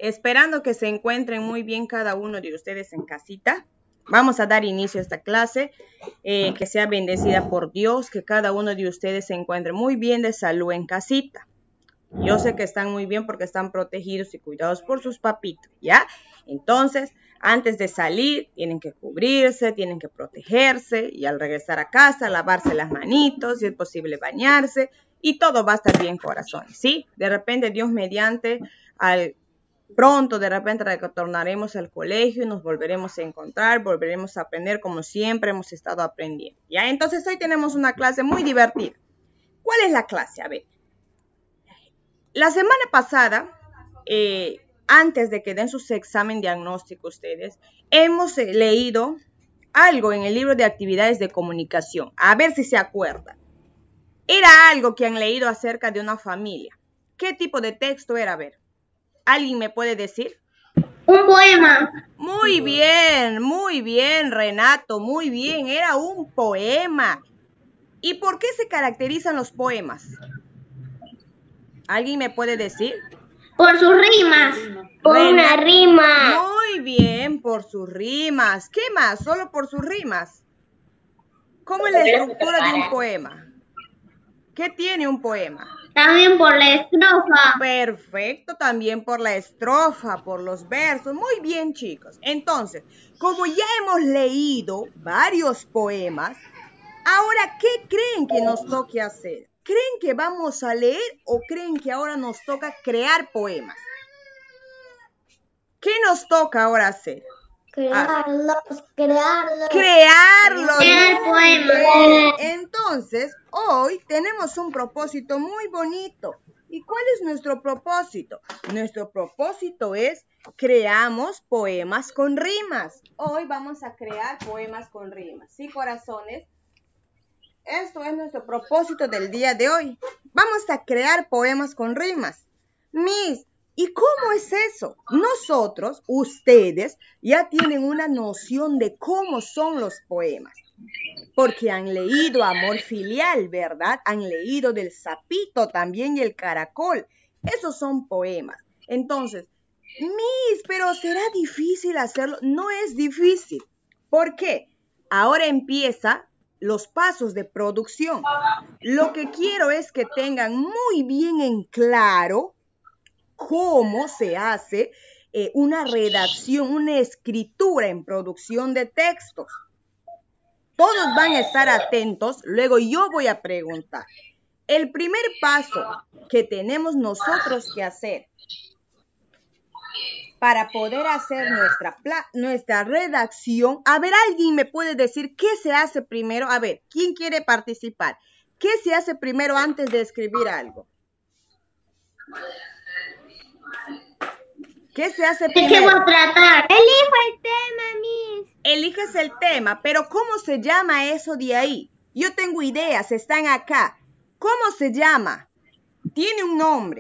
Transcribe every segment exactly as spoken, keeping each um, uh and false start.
esperando que se encuentren muy bien cada uno de ustedes en casita. Vamos a dar inicio a esta clase, eh, que sea bendecida por Dios, que cada uno de ustedes se encuentre muy bien de salud en casita. Yo sé que están muy bien porque están protegidos y cuidados por sus papitos, ¿ya? Entonces, antes de salir, tienen que cubrirse, tienen que protegerse y al regresar a casa, lavarse las manitos, si es posible bañarse y todo va a estar bien, corazones, ¿sí? De repente, Dios mediante, al pronto, de repente retornaremos al colegio y nos volveremos a encontrar, volveremos a aprender como siempre hemos estado aprendiendo, ¿ya? Entonces, hoy tenemos una clase muy divertida. ¿Cuál es la clase? A ver. La semana pasada, eh, antes de que den su examen diagnóstico ustedes, hemos eh, leído algo en el libro de actividades de comunicación. A ver si se acuerdan. Era algo que han leído acerca de una familia. ¿Qué tipo de texto era? A ver, ¿alguien me puede decir? Un poema. Muy bien, muy bien, Renato, muy bien. Era un poema. ¿Y por qué se caracterizan los poemas? ¿Alguien me puede decir? Por sus rimas. Por una rima. Muy bien, por sus rimas. ¿Qué más? ¿Solo por sus rimas? ¿Cómo es la estructura de un poema? ¿Qué tiene un poema? También por la estrofa. Perfecto, también por la estrofa, por los versos. Muy bien, chicos. Entonces, como ya hemos leído varios poemas, ahora, ¿qué creen que nos toque hacer? ¿Creen que vamos a leer o creen que ahora nos toca crear poemas? ¿Qué nos toca ahora hacer? Crearlos, crearlos. Crearlos. Crear poemas. Entonces, hoy tenemos un propósito muy bonito. ¿Y cuál es nuestro propósito? Nuestro propósito es creamos poemas con rimas. Hoy vamos a crear poemas con rimas. ¿Sí, corazones? Esto es nuestro propósito del día de hoy. Vamos a crear poemas con rimas. Miss, ¿y cómo es eso? Nosotros, ustedes, ya tienen una noción de cómo son los poemas. Porque han leído Amor Filial, ¿verdad? Han leído del Sapito también y el Caracol. Esos son poemas. Entonces, Miss, pero ¿será difícil hacerlo? No es difícil. ¿Por qué? Ahora empieza los pasos de producción. Lo que quiero es que tengan muy bien en claro cómo se hace eh, una redacción, una escritura en producción de textos. Todos van a estar atentos, luego yo voy a preguntar. El primer paso que tenemos nosotros que hacer para poder hacer nuestra, nuestra redacción. A ver, ¿alguien me puede decir qué se hace primero? A ver, ¿quién quiere participar? ¿Qué se hace primero antes de escribir algo? ¿Qué se hace primero? ¿De qué voy a tratar? Elijo el tema, Miss. Eliges el tema, pero ¿cómo se llama eso de ahí? Yo tengo ideas, están acá. ¿Cómo se llama? Tiene un nombre.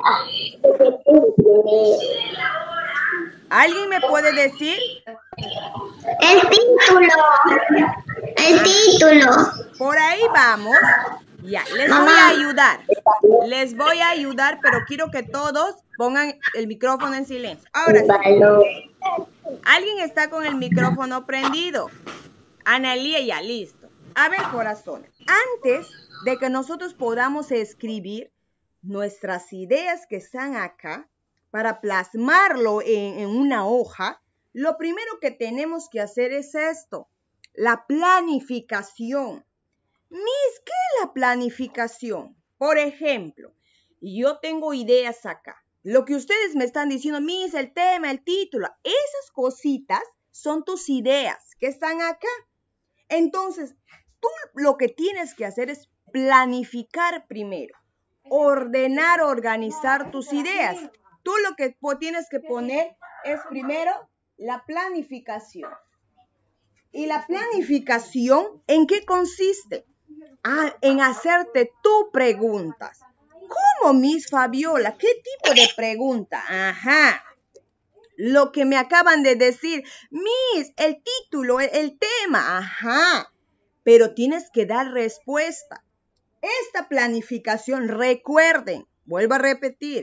¿Alguien me puede decir? El título. El título. Por ahí vamos. Ya, les voy a ayudar. Les voy a ayudar, pero quiero que todos pongan el micrófono en silencio. Ahora sí. ¿Alguien está con el micrófono prendido? Analía, ya, listo. A ver, corazones. Antes de que nosotros podamos escribir nuestras ideas que están acá, para plasmarlo en, en una hoja, lo primero que tenemos que hacer es esto, la planificación. Miss, ¿qué es la planificación? Por ejemplo, yo tengo ideas acá. Lo que ustedes me están diciendo, Miss, el tema, el título, esas cositas son tus ideas que están acá. Entonces, tú lo que tienes que hacer es planificar primero, ordenar, organizar tus ideas. Tú lo que tienes que poner es primero la planificación. ¿Y la planificación en qué consiste? Ah, en hacerte tú preguntas. ¿Cómo, Miss Fabiola? ¿Qué tipo de pregunta? Ajá. Lo que me acaban de decir. Miss, el título, el, el tema. Ajá. Pero tienes que dar respuesta. Esta planificación, recuerden, vuelvo a repetir,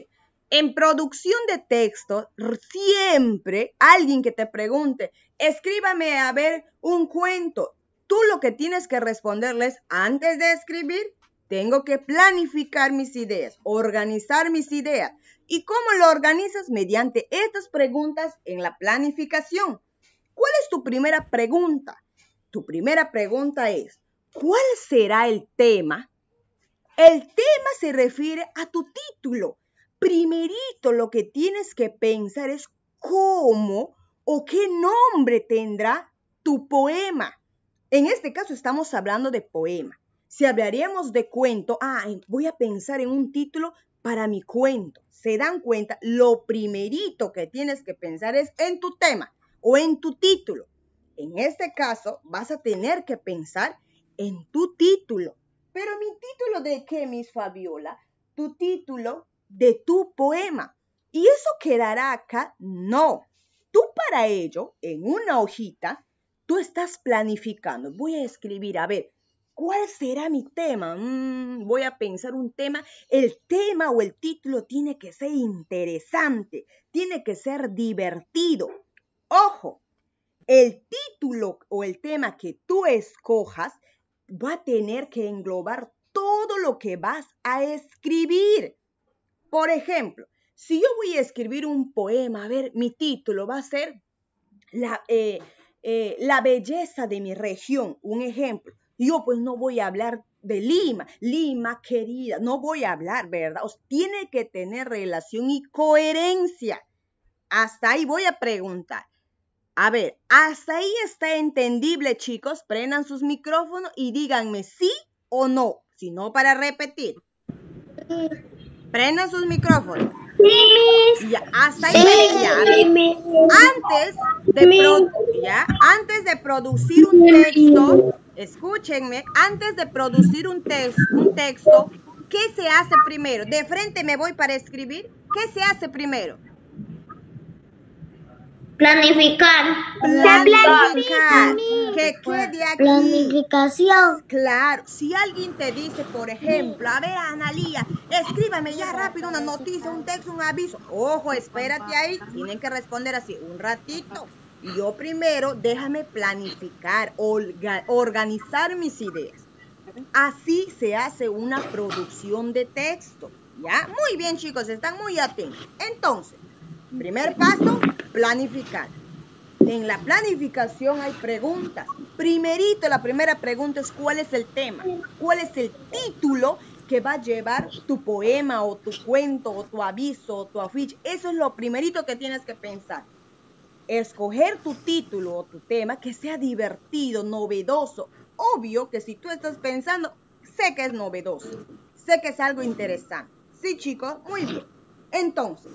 En producción de texto, siempre alguien que te pregunte, escríbame a ver un cuento. Tú lo que tienes que responderles antes de escribir, tengo que planificar mis ideas, organizar mis ideas. ¿Y cómo lo organizas? Mediante estas preguntas en la planificación. ¿Cuál es tu primera pregunta? Tu primera pregunta es, ¿cuál será el tema? El tema se refiere a tu título. Primerito lo que tienes que pensar es cómo o qué nombre tendrá tu poema. En este caso estamos hablando de poema. Si hablaríamos de cuento, ah, voy a pensar en un título para mi cuento. ¿Se dan cuenta? Lo primerito que tienes que pensar es en tu tema o en tu título. En este caso vas a tener que pensar en tu título. ¿Pero mi título de qué, Miss Fabiola? Tu título de tu poema. ¿Y eso quedará acá? No. Tú para ello, en una hojita, tú estás planificando. Voy a escribir, a ver, ¿cuál será mi tema? Mm, voy a pensar un tema. El tema o el título tiene que ser interesante, tiene que ser divertido. Ojo, el título o el tema que tú escojas va a tener que englobar todo lo que vas a escribir. Por ejemplo, si yo voy a escribir un poema, a ver, mi título va a ser la, eh, eh, la belleza de mi región, un ejemplo. Yo pues no voy a hablar de Lima, Lima querida, no voy a hablar, ¿verdad? O sea, tiene que tener relación y coherencia. Hasta ahí voy a preguntar. A ver, hasta ahí está entendible, chicos. Prendan sus micrófonos y díganme sí o no. Si no, para repetir. Prendan sus micrófonos. Sí, Ya, hasta ahí Sí. me ya, a ver. Antes de, pro- ya, antes de producir un texto, escúchenme, antes de producir un, tex- un texto, ¿qué se hace primero? De frente me voy para escribir. ¿Qué se hace primero? Planificar. Planificar. Que quede aquí. planificación. Claro, si alguien te dice, por ejemplo, a ver, Analía, escríbame ya rápido una noticia, un texto, un aviso. Ojo, espérate ahí, tienen que responder así, un ratito. Y yo primero, déjame planificar, orga- organizar mis ideas. Así se hace una producción de texto, ¿ya? Muy bien, chicos, están muy atentos. Entonces, primer paso, planificar. En la planificación hay preguntas. Primerito, la primera pregunta es ¿cuál es el tema? ¿Cuál es el título que va a llevar tu poema o tu cuento o tu aviso o tu afiche? Eso es lo primerito que tienes que pensar. Escoger tu título o tu tema que sea divertido, novedoso. Obvio que si tú estás pensando, sé que es novedoso, sé que es algo interesante. Sí, chicos, muy bien. Entonces,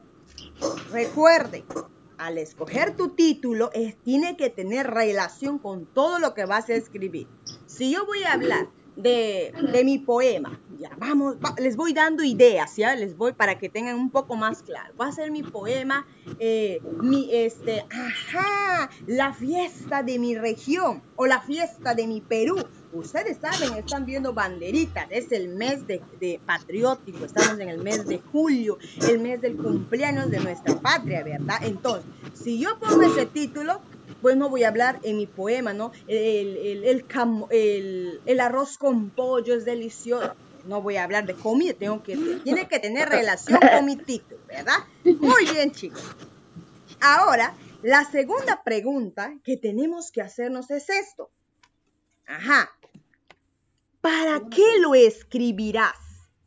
recuerden, al escoger tu título, es, tiene que tener relación con todo lo que vas a escribir. Si yo voy a hablar de, de mi poema, ya vamos, va, les voy dando ideas, ya les voy para que tengan un poco más claro. Va a ser mi poema, eh, mi, este, ajá, la fiesta de mi región o la fiesta de mi Perú. Ustedes saben, están viendo banderitas, es el mes de, de patriótico, estamos en el mes de julio, el mes del cumpleaños de nuestra patria, ¿verdad? Entonces, si yo pongo ese título, pues no voy a hablar en mi poema, ¿no? El, el, el, cam, el, el arroz con pollo es delicioso. No voy a hablar de comida, tengo que, tiene que tener relación con mi título, ¿verdad? Muy bien, chicos. Ahora, la segunda pregunta que tenemos que hacernos es esto. Ajá. ¿Para qué lo escribirás?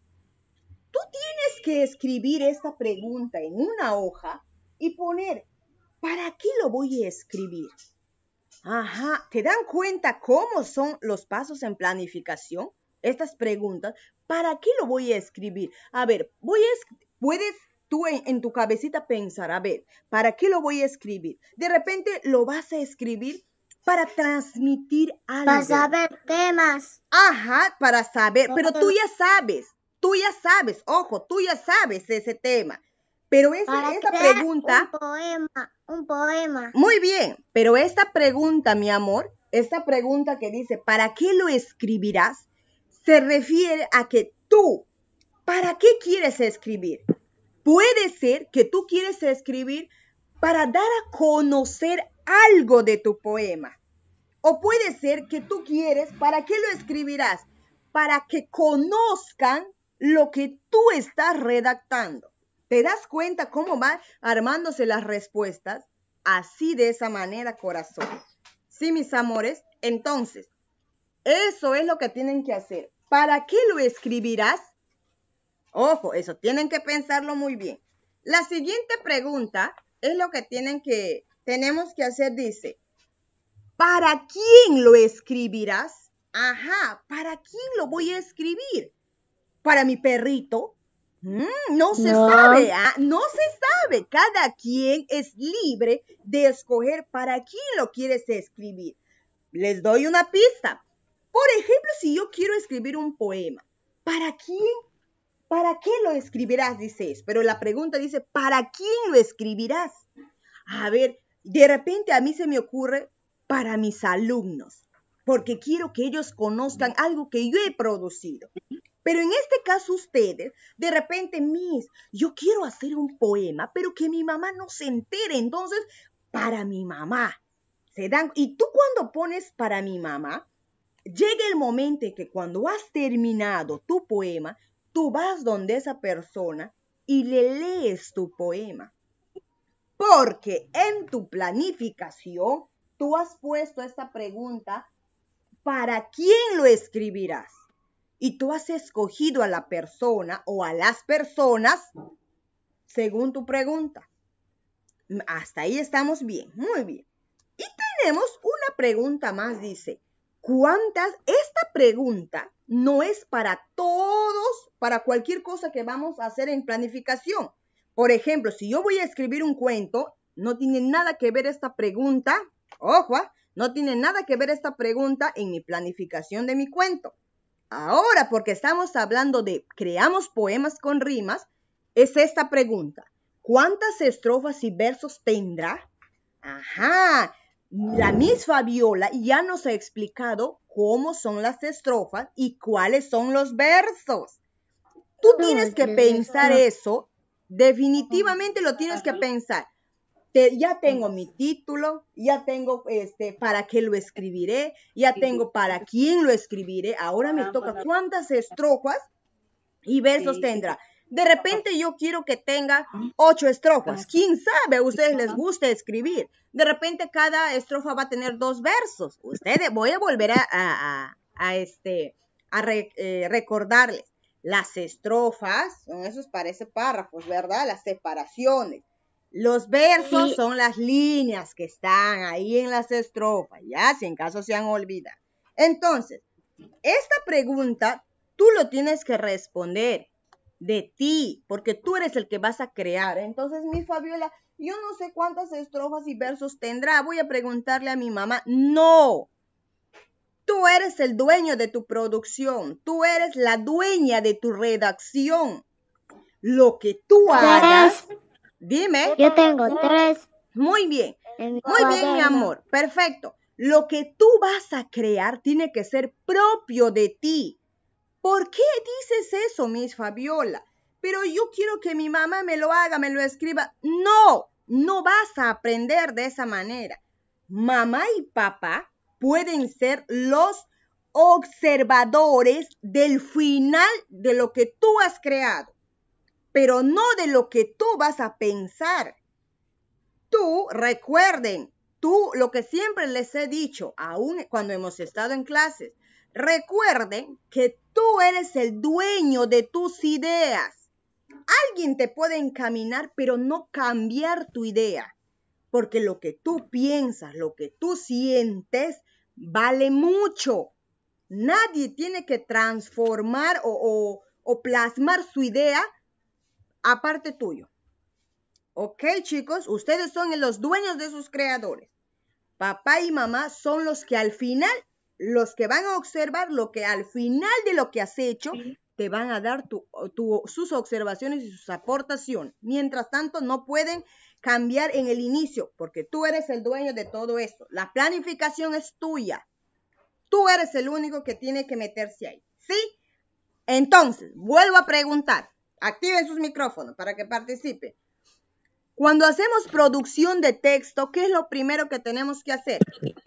Tú tienes que escribir esta pregunta en una hoja y poner, ¿para qué lo voy a escribir? Ajá, ¿te dan cuenta cómo son los pasos en planificación? Estas preguntas, ¿para qué lo voy a escribir? A ver, voy a, puedes tú en, en tu cabecita pensar, a ver, ¿para qué lo voy a escribir? De repente lo vas a escribir para transmitir algo. Para saber temas. Ajá, para saber, pero tú ya sabes, tú ya sabes, ojo, tú ya sabes ese tema. Pero esa, Para esta crear pregunta... un poema, un poema. Muy bien, pero esta pregunta, mi amor, esta pregunta que dice, ¿para qué lo escribirás? Se refiere a que tú, ¿para qué quieres escribir? Puede ser que tú quieres escribir para dar a conocer algo de tu poema. O puede ser que tú quieres, ¿para qué lo escribirás? Para que conozcan lo que tú estás redactando. ¿Te das cuenta cómo van armándose las respuestas? Así, de esa manera, corazón. Sí, mis amores. Entonces, eso es lo que tienen que hacer. ¿Para qué lo escribirás? Ojo, eso tienen que pensarlo muy bien. La siguiente pregunta es lo que tienen que, tenemos que hacer, dice, ¿para quién lo escribirás? Ajá, ¿para quién lo voy a escribir? ¿Para mi perrito? Mm, no se No. sabe, ¿ah? No se sabe. Cada quien es libre de escoger para quién lo quieres escribir. Les doy una pista. Por ejemplo, si yo quiero escribir un poema, ¿para quién? ¿Para qué lo escribirás? Dices. Pero la pregunta dice, ¿para quién lo escribirás? A ver, de repente a mí se me ocurre para mis alumnos, porque quiero que ellos conozcan algo que yo he producido. Pero en este caso ustedes, de repente, Miss, yo quiero hacer un poema, pero que mi mamá no se entere. Entonces, para mi mamá. ¿Se dan? Y tú cuando pones para mi mamá, llega el momento en que cuando has terminado tu poema, tú vas donde esa persona y le lees tu poema. Porque en tu planificación, tú has puesto esta pregunta, ¿para quién lo escribirás? Y tú has escogido a la persona o a las personas según tu pregunta. Hasta ahí estamos bien, muy bien. Y tenemos una pregunta más, dice, ¿cuántas? Esta pregunta no es para todos, para cualquier cosa que vamos a hacer en planificación. Por ejemplo, si yo voy a escribir un cuento, no tiene nada que ver esta pregunta, ojo, no tiene nada que ver esta pregunta en mi planificación de mi cuento. Ahora, porque estamos hablando de creamos poemas con rimas, es esta pregunta. ¿Cuántas estrofas y versos tendrá? Ajá, la Miss Fabiola ya nos ha explicado cómo son las estrofas y cuáles son los versos. Tú tienes que pensar eso, definitivamente lo tienes que pensar. Te, ya tengo mi título, ya tengo este, para qué lo escribiré, ya tengo para quién lo escribiré. Ahora me toca cuántas estrofas y versos tendrá. De repente yo quiero que tenga ocho estrofas. ¿Quién sabe? A ustedes les gusta escribir. De repente cada estrofa va a tener dos versos. Ustedes, voy a volver a, a, a, este, a re, eh, recordarles. Las estrofas son esos, parece párrafos, ¿verdad? Las separaciones. Los versos sí. Son las líneas que están ahí en las estrofas, ya, si en caso se han olvidado. Entonces, esta pregunta tú lo tienes que responder de ti, porque tú eres el que vas a crear. Entonces, mi Fabiola, yo no sé cuántas estrofas y versos tendrá. Voy a preguntarle a mi mamá. No, tú eres el dueño de tu producción. Tú eres la dueña de tu redacción. Lo que tú hagas... Dime. Yo tengo tres. Muy bien. Muy bien, mi amor. Perfecto. Lo que tú vas a crear tiene que ser propio de ti. ¿Por qué dices eso, Miss Fabiola? Pero yo quiero que mi mamá me lo haga, me lo escriba. No, no vas a aprender de esa manera. Mamá y papá pueden ser los observadores del final de lo que tú has creado, pero no de lo que tú vas a pensar. Tú, recuerden, tú, lo que siempre les he dicho, aún cuando hemos estado en clases, recuerden que tú eres el dueño de tus ideas. Alguien te puede encaminar, pero no cambiar tu idea, porque lo que tú piensas, lo que tú sientes, vale mucho. Nadie tiene que transformar o, o, o plasmar su idea aparte tuyo. Ok, chicos, ustedes son los dueños de sus creadores. Papá y mamá son los que al final, los que van a observar lo que al final de lo que has hecho, te van a dar tu, tu, sus observaciones y sus aportaciones. Mientras tanto, no pueden cambiar en el inicio, porque tú eres el dueño de todo esto. La planificación es tuya. Tú eres el único que tiene que meterse ahí, ¿sí? Entonces, vuelvo a preguntar. activen sus micrófonos para que participen. Cuando hacemos producción de texto, ¿qué es lo primero que tenemos que hacer?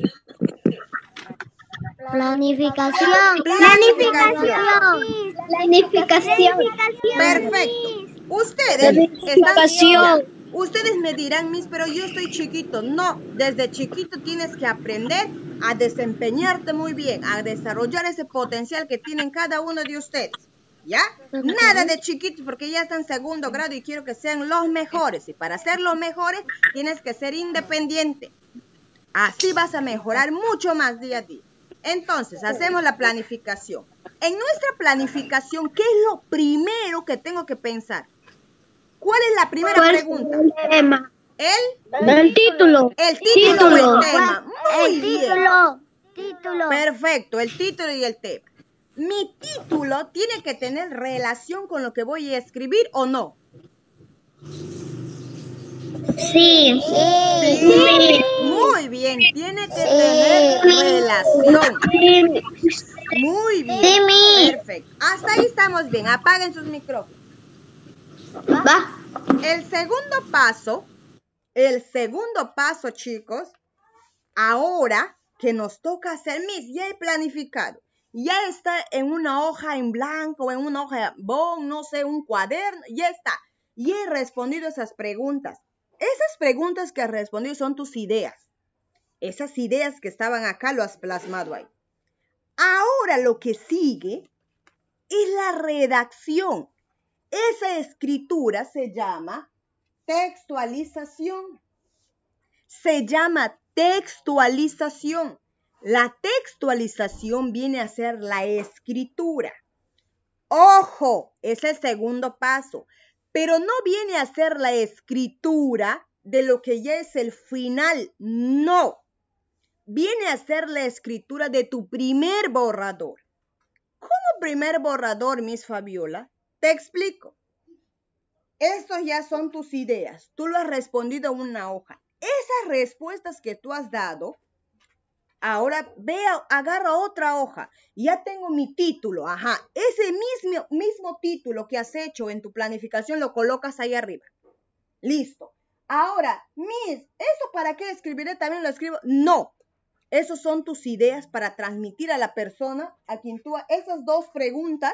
Planificación. Planificación. Planificación. Perfecto. Ustedes están, ustedes me dirán, Miss, pero yo estoy chiquito. No, desde chiquito tienes que aprender a desempeñarte muy bien, a desarrollar ese potencial que tienen cada uno de ustedes. ¿Ya? Nada de chiquitos porque ya están en segundo grado y quiero que sean los mejores. Y para ser los mejores tienes que ser independiente. Así vas a mejorar mucho más día a día. Entonces, hacemos la planificación. En nuestra planificación, ¿qué es lo primero que tengo que pensar? ¿Cuál es la primera pregunta? El, el título. El título, Título. el tema. Muy El bien. título. Título. Perfecto, el título y el tema. Mi título tiene que tener relación con lo que voy a escribir o no. Sí. Sí. Muy bien, tiene que tener relación. Muy bien. Sí, mi. Perfecto. Hasta ahí estamos bien. Apaguen sus micrófonos. Va. El segundo paso, el segundo paso, chicos, ahora que nos toca hacer, Miss, ya he planificado. Ya está en una hoja en blanco, en una hoja de bon, no sé, un cuaderno, ya está. Y he respondido esas preguntas. Esas preguntas que has respondido son tus ideas. Esas ideas que estaban acá lo has plasmado ahí. Ahora lo que sigue es la redacción. Esa escritura se llama textualización. Se llama textualización. La textualización viene a ser la escritura. Ojo, es el segundo paso, pero no viene a ser la escritura de lo que ya es el final, no. Viene a ser la escritura de tu primer borrador. ¿Cómo primer borrador, Miss Fabiola? Te explico. Estos ya son tus ideas. Tú lo has respondido en una hoja. Esas respuestas que tú has dado, ahora ve, agarra otra hoja. Ya tengo mi título. Ajá. Ese mismo, mismo título que has hecho en tu planificación lo colocas ahí arriba. Listo. Ahora, Miss, ¿eso para qué escribiré? ¿También lo escribo? No. Esas son tus ideas para transmitir a la persona a quien tú... Esas dos preguntas,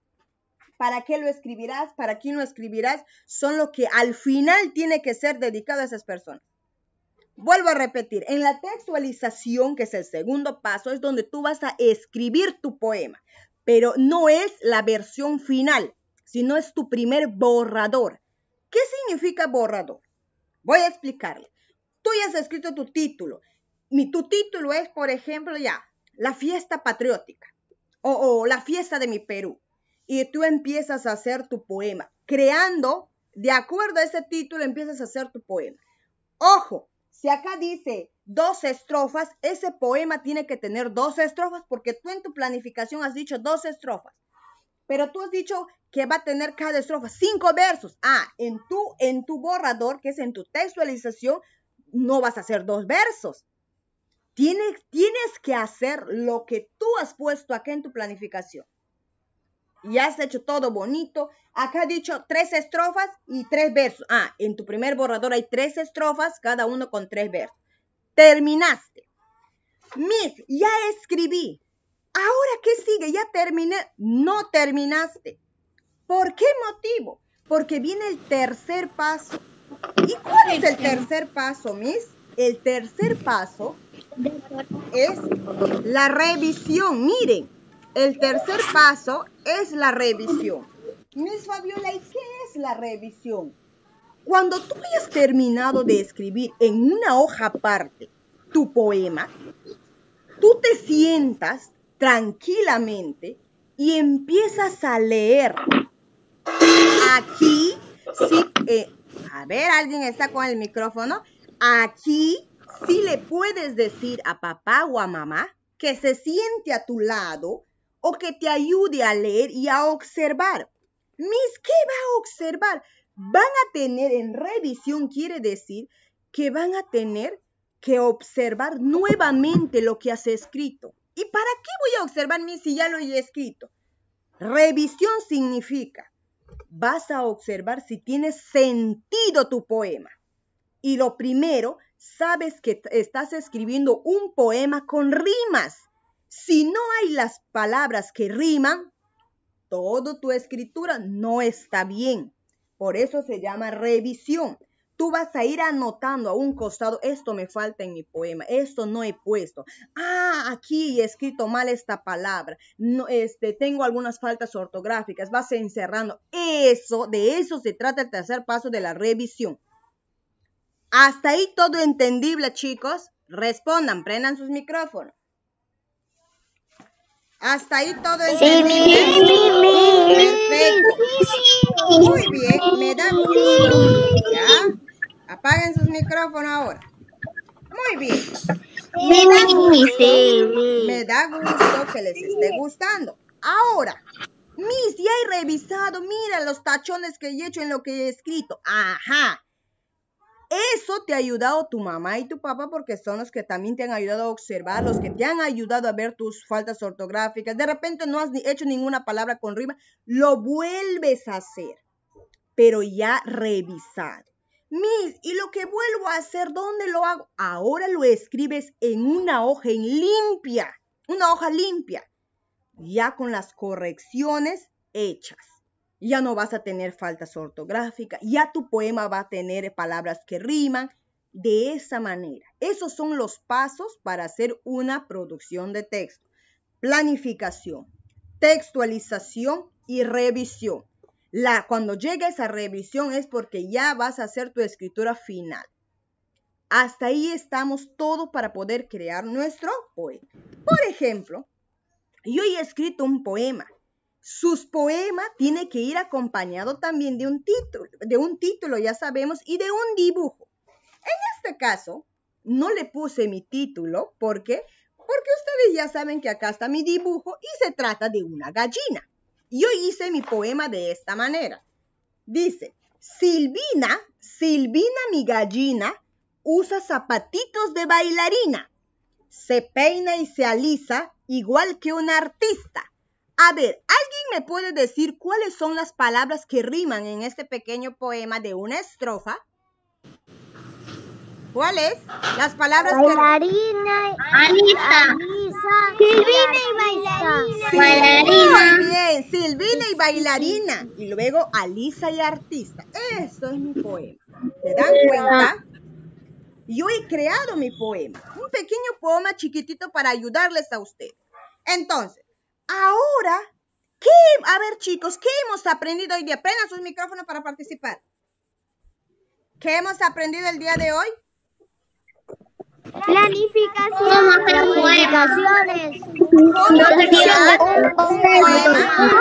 ¿para qué lo escribirás? ¿Para quién lo escribirás? Son lo que al final tiene que ser dedicado a esas personas. Vuelvo a repetir, en la textualización, que es el segundo paso, es donde tú vas a escribir tu poema, pero no es la versión final, sino es tu primer borrador. ¿Qué significa borrador? Voy a explicarle. Tú ya has escrito tu título. Mi, tu título es, por ejemplo, ya, la fiesta patriótica o, o la fiesta de mi Perú. Y tú empiezas a hacer tu poema, creando, de acuerdo a ese título, empiezas a hacer tu poema. Ojo. Si acá dice dos estrofas, ese poema tiene que tener dos estrofas porque tú en tu planificación has dicho dos estrofas. Pero tú has dicho que va a tener cada estrofa cinco versos. Ah, en tu, en tu borrador, que es en tu textualización, no vas a hacer dos versos. Tienes, tienes que hacer lo que tú has puesto acá en tu planificación. Y has hecho todo bonito. Acá he dicho tres estrofas y tres versos. Ah, en tu primer borrador hay tres estrofas, cada uno con tres versos. Terminaste. Miss, ya escribí. ¿Ahora qué sigue? Ya terminé. No terminaste. ¿Por qué motivo? Porque viene el tercer paso. ¿Y cuál es el tercer paso, Miss? El tercer paso es la revisión. Miren. El tercer paso es la revisión. Miss Fabiola, ¿y qué es la revisión? Cuando tú hayas terminado de escribir en una hoja aparte tu poema, tú te sientas tranquilamente y empiezas a leer. Aquí, sí, eh, a ver, alguien está con el micrófono. Aquí sí le puedes decir a papá o a mamá que se siente a tu lado o que te ayude a leer y a observar. Miss, ¿qué va a observar? Van a tener en revisión, quiere decir que van a tener que observar nuevamente lo que has escrito. ¿Y para qué voy a observar, Miss, si ya lo he escrito? Revisión significa, vas a observar si tiene sentido tu poema. Y lo primero, sabes que estás escribiendo un poema con rimas. Si no hay las palabras que riman, toda tu escritura no está bien. Por eso se llama revisión. Tú vas a ir anotando a un costado, esto me falta en mi poema, esto no he puesto. Ah, aquí he escrito mal esta palabra. No, este, tengo algunas faltas ortográficas. Vas encerrando. Eso, de eso se trata el tercer paso de la revisión. Hasta ahí todo entendible, chicos. Respondan, prendan sus micrófonos. Hasta ahí todo entendible. Sí, sí, sí. Perfecto. Muy bien, me da gusto. ¿Ya? Apaguen sus micrófonos ahora. Muy bien. Me da gusto, me da gusto que les esté gustando. Ahora, Miss, ya he revisado, mira los tachones que he hecho en lo que he escrito. Ajá. Eso te ha ayudado tu mamá y tu papá porque son los que también te han ayudado a observar, los que te han ayudado a ver tus faltas ortográficas. De repente no has hecho ninguna palabra con rima, lo vuelves a hacer, pero ya revisado. Miss, ¿y lo que vuelvo a hacer, dónde lo hago? Ahora lo escribes en una hoja en limpia, una hoja limpia, ya con las correcciones hechas. Ya no vas a tener faltas ortográficas, ya tu poema va a tener palabras que riman. De esa manera, esos son los pasos para hacer una producción de texto. Planificación, textualización y revisión. La, cuando llegue esa revisión es porque ya vas a hacer tu escritura final. Hasta ahí estamos todos para poder crear nuestro poema. Por ejemplo, yo he escrito un poema. Sus poemas tienen que ir acompañado también de un título, de un título, ya sabemos, y de un dibujo. En este caso, no le puse mi título, ¿por qué? Porque ustedes ya saben que acá está mi dibujo y se trata de una gallina. Yo hice mi poema de esta manera. Dice, Silvina, Silvina mi gallina, usa zapatitos de bailarina. Se peina y se alisa igual que una artista. A ver, ¿alguien me puede decir cuáles son las palabras que riman en este pequeño poema de una estrofa? ¿Cuáles? Las palabras Bailarina, Alisa. Alisa, Silvina y bailarina. Bailarina. Muy bien, Silvina y bailarina. Y luego Alisa y artista. Eso es mi poema. ¿Se dan cuenta? Yo he creado mi poema. Un pequeño poema chiquitito para ayudarles a ustedes. Entonces, ahora, ¿qué? A ver, chicos, ¿qué hemos aprendido hoy día? Prendan sus micrófonos para participar. ¿Qué hemos aprendido el día de hoy? Planificación. Planificaciones. ¿Cómo crear un poema?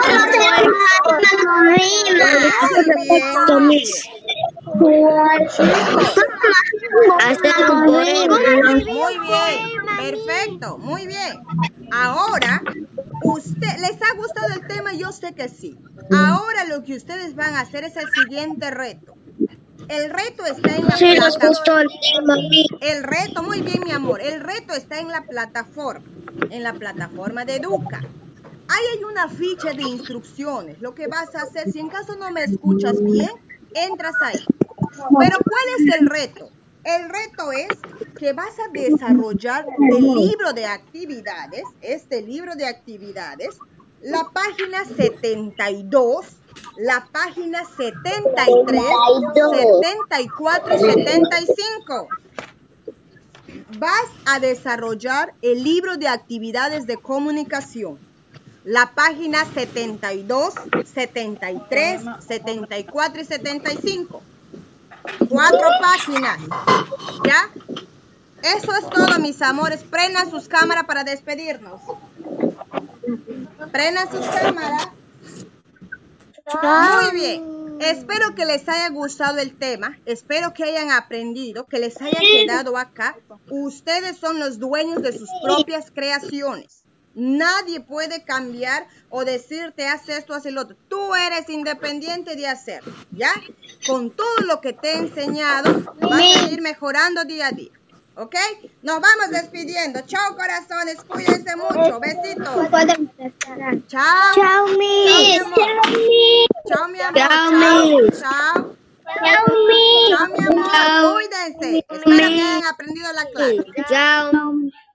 Muy bien. Hacer un poema. Muy bien, perfecto, muy bien. Ahora, usted, ¿les ha gustado el tema? Yo sé que sí. Ahora lo que ustedes van a hacer es el siguiente reto. El reto está en la Sí, nos plataforma. gustó el tema. El reto, muy bien, mi amor. El reto está en la plataforma, en la plataforma de Educa. Ahí hay una ficha de instrucciones. Lo que vas a hacer, si en caso no me escuchas bien, entras ahí. Pero ¿cuál es el reto? El reto es que vas a desarrollar el libro de actividades, este libro de actividades, la página setenta y dos, la página setenta y tres, setenta y cuatro y setenta y cinco. Vas a desarrollar el libro de actividades de comunicación. La página setenta y dos, setenta y tres, setenta y cuatro y setenta y cinco. Cuatro páginas. ¿Ya? Eso es todo, mis amores. Prendan sus cámaras para despedirnos. Prendan sus cámaras. Muy bien. Espero que les haya gustado el tema. Espero que hayan aprendido, que les haya quedado acá. Ustedes son los dueños de sus propias creaciones. Nadie puede cambiar o decirte haz esto, haz el otro. Tú eres independiente de hacerlo, ¿ya? Con todo lo que te he enseñado, vas a ir mejorando día a día. ¿Ok? Nos vamos despidiendo. Chao, corazones. Cuídense mucho. Besitos. Chao. Chao, Miss. Chao, mi amor. Chao, Chao. Miss. Chao. Chao, Miss. Chao, mi amor. Chao. Cuídense. Espero que hayan aprendido la clase. Chao.